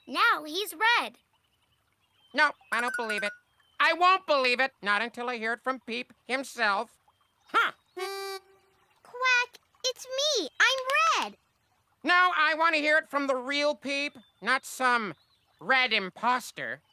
Now he's red. No, I don't believe it. I won't believe it, not until I hear it from Peep himself. Huh. Quack, it's me. I'm red. No, I want to hear it from the real Peep, not some red imposter.